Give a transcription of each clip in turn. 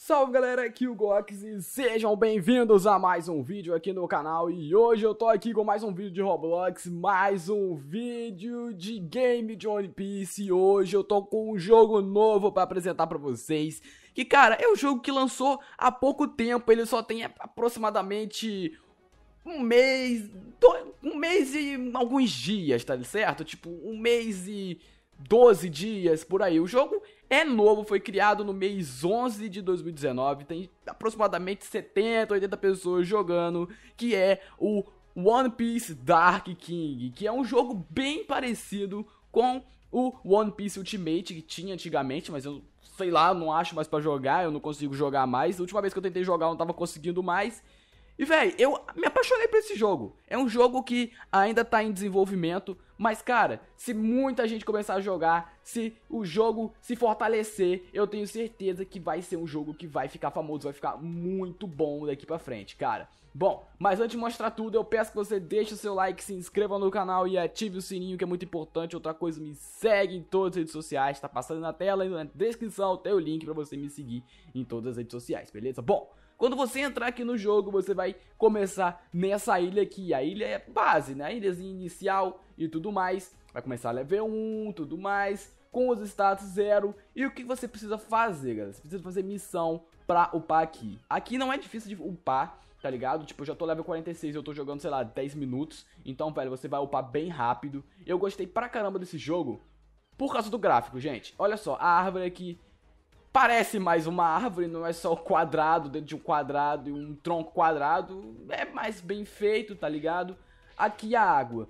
Salve galera, aqui o Gox e sejam bem-vindos a mais um vídeo aqui no canal. E hoje eu tô aqui com mais um vídeo de Roblox, mais um vídeo de game de One Piece. E hoje eu tô com um jogo novo pra apresentar pra vocês. Que cara, é um jogo que lançou há pouco tempo, ele só tem aproximadamente um mês e alguns dias, tá certo? Tipo, um mês e 12 dias, por aí. O jogo é novo, foi criado no mês 11 de 2019, tem aproximadamente 70, 80 pessoas jogando, que é o One Piece Dark King, que é um jogo bem parecido com o One Piece Ultimate, que tinha antigamente, mas eu sei lá, não acho mais pra jogar, eu não consigo jogar mais. A última vez que eu tentei jogar eu não tava conseguindo mais. E véi, eu me apaixonei por esse jogo. É um jogo que ainda tá em desenvolvimento, mas cara, se muita gente começar a jogar, se o jogo se fortalecer, eu tenho certeza que vai ser um jogo que vai ficar famoso, vai ficar muito bom daqui pra frente, cara. Bom, mas antes de mostrar tudo, eu peço que você deixe o seu like, se inscreva no canal e ative o sininho, que é muito importante. Outra coisa, me segue em todas as redes sociais, tá passando na tela e na descrição tem o link pra você me seguir em todas as redes sociais, beleza? Bom, quando você entrar aqui no jogo, você vai começar nessa ilha aqui. A ilha é base, né? A ilhazinha inicial e tudo mais. Vai começar level 1, tudo mais, com os status 0. E o que você precisa fazer, galera? Você precisa fazer missão pra upar aqui. Aqui não é difícil de upar, tá ligado? Tipo, eu já tô level 46, eu tô jogando, sei lá, 10 minutos. Então, velho, você vai upar bem rápido. Eu gostei pra caramba desse jogo por causa do gráfico, gente. Olha só, a árvore aqui parece mais uma árvore, não é só o quadrado dentro de um quadrado e um tronco quadrado. É mais bem feito, tá ligado? Aqui a água,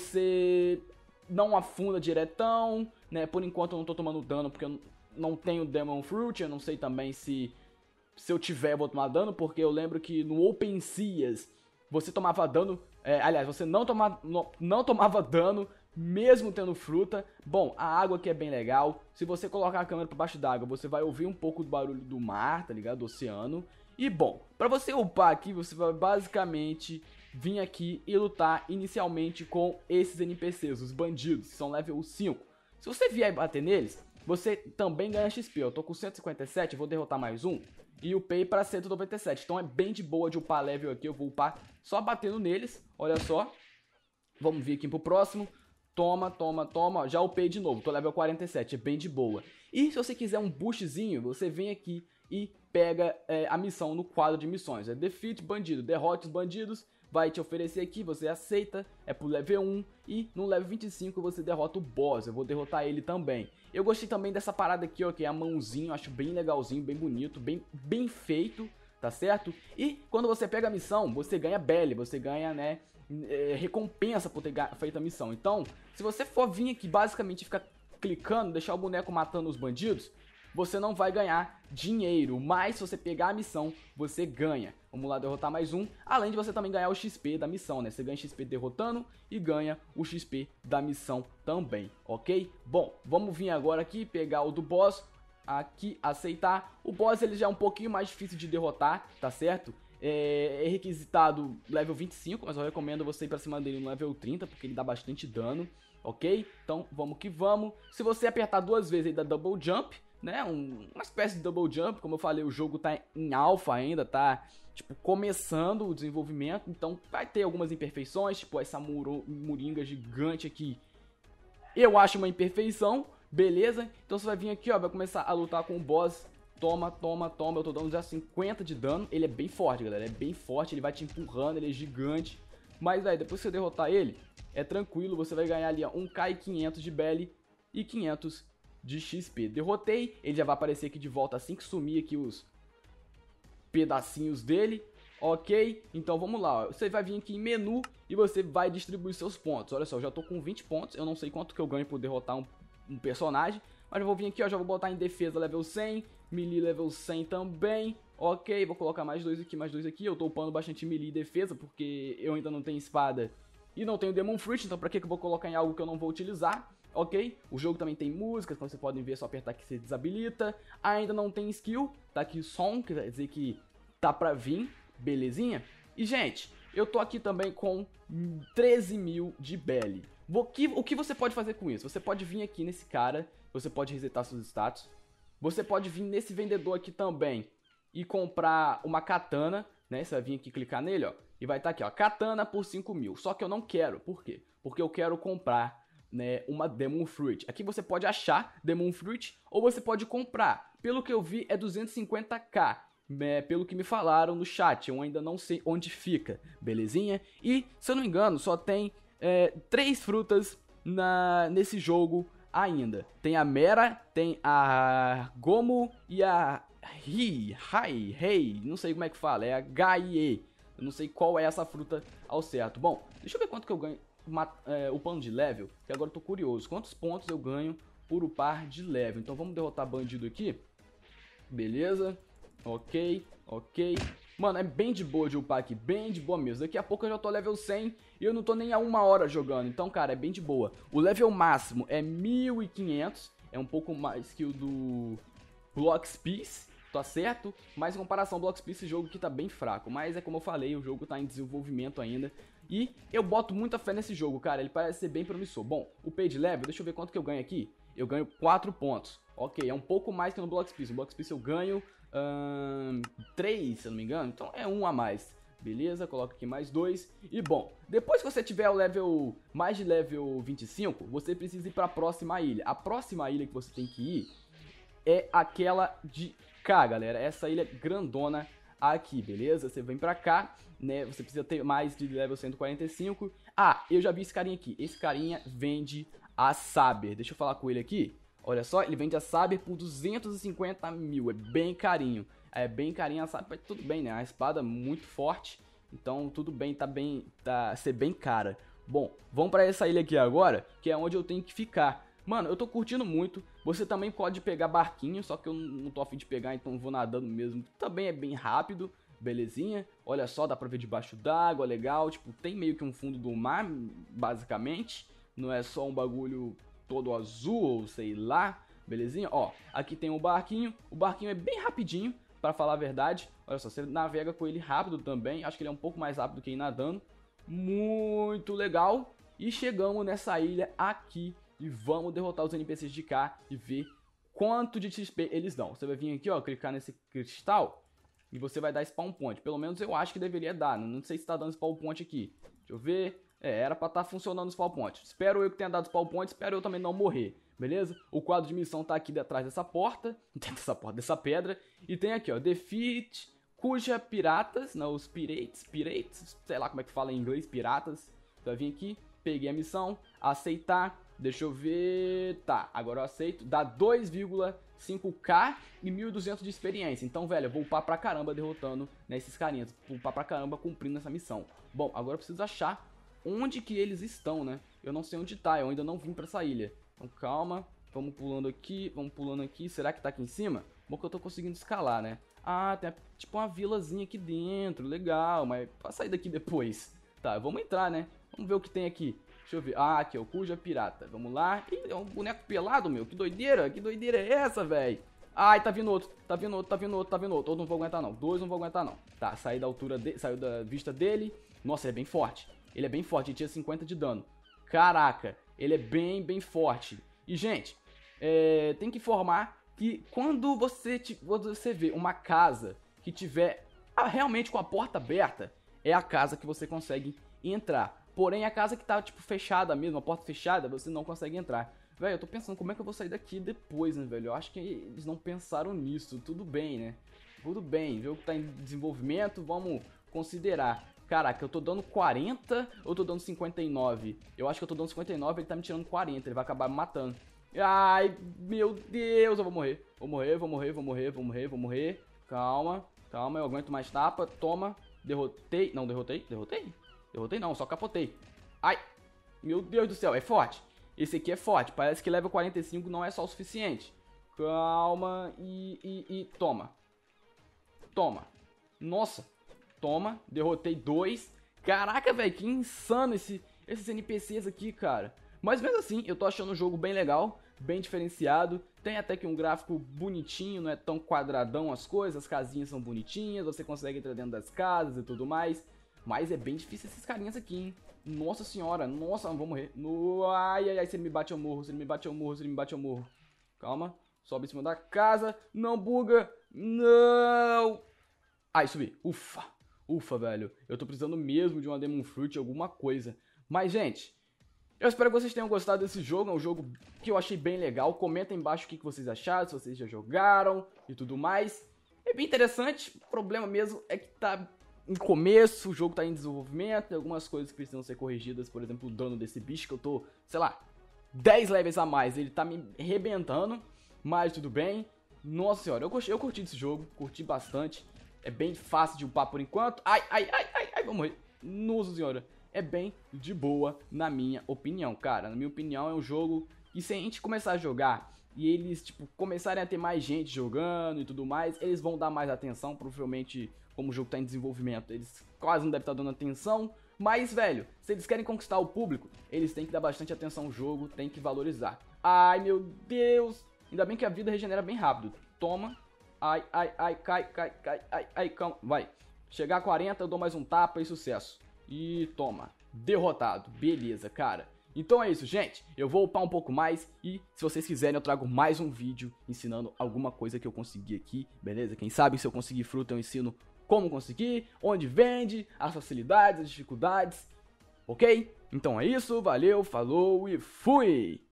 você não afunda diretão, né? Por enquanto eu não tô tomando dano porque eu não tenho Demon Fruit. Eu não sei também se eu tiver eu vou tomar dano, porque eu lembro que no Open Seas você tomava dano. Aliás, você não tomava dano mesmo tendo fruta. Bom, a água aqui é bem legal. Se você colocar a câmera por baixo d'água, você vai ouvir um pouco do barulho do mar, tá ligado? Do oceano. E bom, pra você upar aqui, você vai basicamente vir aqui e lutar inicialmente com esses NPCs, os bandidos, que são level 5. Se você vier bater neles, você também ganha XP. Eu tô com 157, vou derrotar mais um e upei pra 197. Então é bem de boa de upar level aqui. Eu vou upar só batendo neles, olha só. Vamos vir aqui pro próximo. Toma, toma, toma, já upei de novo, tô level 47, é bem de boa. E se você quiser um boostzinho, você vem aqui e pega a missão no quadro de missões. É Defeat Bandido, derrote os bandidos, vai te oferecer aqui, você aceita, é pro level 1. E no level 25 você derrota o boss, eu vou derrotar ele também. Eu gostei também dessa parada aqui, ó, que é a mãozinha, acho bem legalzinho, bem bonito, bem feito, tá certo? E quando você pega a missão, você ganha belly, você ganha, né, recompensa por ter feito a missão. Então, se você for vir aqui basicamente ficar clicando, deixar o boneco matando os bandidos, você não vai ganhar dinheiro, mas se você pegar a missão, você ganha. Vamos lá derrotar mais um, além de você também ganhar o XP da missão, né? Você ganha XP derrotando e ganha o XP da missão também, ok? Bom, vamos vir agora aqui, pegar o do boss, aqui, aceitar. O boss ele já é um pouquinho mais difícil de derrotar, tá certo? É requisitado level 25, mas eu recomendo você ir pra cima dele no level 30, porque ele dá bastante dano, ok? Então vamos que vamos. Se você apertar duas vezes ele dá double jump, né? Uma espécie de double jump, como eu falei, o jogo tá em alpha ainda, tá tipo começando o desenvolvimento, então vai ter algumas imperfeições, tipo essa moringa gigante aqui. Eu acho uma imperfeição, beleza? Então você vai vir aqui, ó, vai começar a lutar com o boss. Toma, toma, toma, eu tô dando já 50 de dano. Ele é bem forte, galera, é bem forte, ele vai te empurrando, ele é gigante. Mas, velho, depois que você derrotar ele, é tranquilo, você vai ganhar ali, ó, 1k e 500 de belly e 500 de XP. Derrotei, ele já vai aparecer aqui de volta assim que sumir aqui os pedacinhos dele. Ok, então vamos lá, ó. Você vai vir aqui em menu e você vai distribuir seus pontos. Olha só, eu já tô com 20 pontos, eu não sei quanto que eu ganho por derrotar um personagem. Mas eu vou vir aqui, ó, já vou botar em defesa level 100, melee level 100 também. Ok, vou colocar mais dois aqui, eu tô upando bastante melee e defesa, porque eu ainda não tenho espada e não tenho Demon Fruit, então pra que eu vou colocar em algo que eu não vou utilizar? Ok, o jogo também tem músicas, como vocês podem ver, é só apertar que você desabilita. Ainda não tem skill, tá aqui som, quer dizer que tá pra vir, belezinha? E gente, eu tô aqui também com 13 mil de belly. O que você pode fazer com isso? Você pode vir aqui nesse cara, você pode resetar seus status. Você pode vir nesse vendedor aqui também e comprar uma katana, né? Você vai vir aqui clicar nele, ó, e vai estar aqui, ó, katana por 5.000. Só que eu não quero, por quê? Porque eu quero comprar, né, uma Demon Fruit. Aqui você pode achar Demon Fruit ou você pode comprar. Pelo que eu vi é 250k, pelo que me falaram no chat. Eu ainda não sei onde fica, belezinha? E, se eu não me engano, só tem 3 frutas nesse jogo ainda. Tem a Mera, tem a Gomu e a Rei, não sei como é que fala, é a Gaie. Eu não sei qual é essa fruta ao certo. Bom, deixa eu ver quanto que eu ganho o pano de level, que agora eu tô curioso. Quantos pontos eu ganho por upar de level? Então vamos derrotar bandido aqui. Beleza, ok. Mano, é bem de boa de upar aqui, bem de boa mesmo. Daqui a pouco eu já tô level 100 e eu não tô nem a 1 hora jogando. Então, cara, é bem de boa. O level máximo é 1500, é um pouco mais que o do Blox Peace, tá certo? Mas em comparação ao Blox Peace, esse jogo aqui tá bem fraco. Mas é como eu falei, o jogo tá em desenvolvimento ainda. E eu boto muita fé nesse jogo, cara, ele parece ser bem promissor. Bom, o page level, deixa eu ver quanto que eu ganho aqui. Eu ganho 4 pontos. Ok, é um pouco mais que no Blox Peace. No Blox Peace eu ganho 3, se eu não me engano. Então é 1 a mais. Beleza, coloca aqui mais 2. E bom, depois que você tiver o level, mais de level 25, você precisa ir para a próxima ilha. A próxima ilha que você tem que ir é aquela de cá, galera. Essa ilha grandona aqui, beleza? Você vem pra cá, né? Você precisa ter mais de level 145. Ah, eu já vi esse carinha aqui. Esse carinha vende a Saber. Deixa eu falar com ele aqui. Olha só, ele vende a Saber por 250 mil. É bem carinho. É bem carinho a Saber. Tudo bem, né? A espada é muito forte. Então, tudo bem, ser bem cara. Bom, vamos pra essa ilha aqui agora, que é onde eu tenho que ficar. Mano, eu tô curtindo muito. Você também pode pegar barquinho, só que eu não tô a fim de pegar, então vou nadando mesmo. Também é bem rápido, belezinha. Olha só, dá pra ver debaixo d'água, legal. Tipo, tem meio que um fundo do mar, basicamente. Não é só um bagulho todo azul, ou sei lá, belezinha. Ó, aqui tem um barquinho. O barquinho é bem rapidinho, pra falar a verdade. Olha só, você navega com ele rápido também. Acho que ele é um pouco mais rápido que ir nadando. Muito legal. E chegamos nessa ilha aqui. E vamos derrotar os NPCs de cá e ver quanto de XP eles dão. Você vai vir aqui, ó, clicar nesse cristal e você vai dar spawn point. Pelo menos eu acho que deveria dar. Não sei se tá dando spawn point aqui. Deixa eu ver. Era pra estar funcionando o spawn point. Espero eu que tenha dado spawn point. Espero eu também não morrer. Beleza? O quadro de missão tá aqui atrás dessa porta. Dessa pedra. E tem aqui, ó, Defeat cuja piratas, não, os pirates, sei lá como é que fala em inglês, piratas. Você vai vir aqui, peguei a missão, aceitar. Deixa eu ver... Tá, agora eu aceito. Dá 2,5k e 1.200 de experiência. Então, velho, eu vou upar pra caramba derrotando, né, esses carinhas. Vou upar pra caramba cumprindo essa missão. Bom, agora eu preciso achar onde que eles estão, né? Eu não sei onde tá, eu ainda não vim pra essa ilha. Então, calma. Vamos pulando aqui. Será que tá aqui em cima? Bom que eu tô conseguindo escalar, né? Ah, tem tipo uma vilazinha aqui dentro. Legal, mas pra sair daqui depois. Tá, vamos entrar, né? Vamos ver o que tem aqui. Deixa eu ver. Ah, aqui, o Cuja Pirata. Vamos lá. Ih, é um boneco pelado, meu. Que doideira é essa, velho? Ai, tá vindo outro. Outro não vou aguentar, não. 2 não vou aguentar, não. Tá, saiu da altura dele, saiu da vista dele. Nossa, ele é bem forte. Ele tinha 50 de dano. Caraca, ele é bem forte. E, gente, tem que informar que quando você vê uma casa que tiver realmente com a porta aberta, é a casa que você consegue entrar. Porém, a casa que tá, tipo, fechada mesmo, a porta fechada, você não consegue entrar. Velho, eu tô pensando como é que eu vou sair daqui depois, né, velho? Eu acho que eles não pensaram nisso. Tudo bem, né? Tudo bem, o jogo tá em desenvolvimento, vamos considerar. Caraca, eu tô dando 40 ou tô dando 59? Eu acho que eu tô dando 59, ele tá me tirando 40, ele vai acabar me matando. Ai, meu Deus, eu vou morrer. Vou morrer. Calma, eu aguento mais tapa. Toma, derrotei. Não, derrotei não, só capotei. Ai, meu Deus do céu, é forte. Esse aqui é forte, parece que level 45 não é só o suficiente. Calma e toma. Nossa, toma, derrotei 2. Caraca, velho, que insano esses NPCs aqui, cara. Mas mesmo assim, eu tô achando o jogo bem legal, bem diferenciado. Tem até que um gráfico bonitinho, não é tão quadradão as coisas, as casinhas são bonitinhas, você consegue entrar dentro das casas e tudo mais. Mas é bem difícil esses carinhas aqui, hein? Nossa senhora, nossa, vou morrer. Ai, se ele me bate eu morro, Calma, Sobe em cima da casa. Não buga. Não. Ai, subi. Ufa. Ufa, velho. Eu tô precisando mesmo de uma Demon Fruit, alguma coisa. Mas, gente, eu espero que vocês tenham gostado desse jogo. É um jogo que eu achei bem legal. Comenta aí embaixo o que vocês acharam, se vocês já jogaram e tudo mais. É bem interessante. O problema mesmo é que tá em começo, o jogo tá em desenvolvimento. Tem algumas coisas que precisam ser corrigidas. Por exemplo, o dano desse bicho que eu tô, sei lá, 10 levels a mais. Ele tá me arrebentando, mas tudo bem. Nossa senhora, eu curti desse jogo. Curti bastante. É bem fácil de upar por enquanto. Ai, vou morrer. Nossa senhora. É bem de boa, na minha opinião, cara. Na minha opinião, é um jogo que se a gente começar a jogar e eles, tipo, começarem a ter mais gente jogando e tudo mais, eles vão dar mais atenção. Provavelmente, como o jogo tá em desenvolvimento, eles quase não devem estar dando atenção. Mas, velho, se eles querem conquistar o público, eles têm que dar bastante atenção ao jogo, tem que valorizar. Ai, meu Deus. Ainda bem que a vida regenera bem rápido. Toma. Ai, cai, calma, vai. Chegar a 40, eu dou mais um tapa e sucesso. E toma, derrotado, beleza, cara. Então é isso, gente, eu vou upar um pouco mais e se vocês quiserem eu trago mais um vídeo ensinando alguma coisa que eu consegui aqui, beleza? Quem sabe se eu conseguir fruta eu ensino como conseguir, onde vende, as facilidades, as dificuldades, ok? Então é isso, valeu, falou e fui!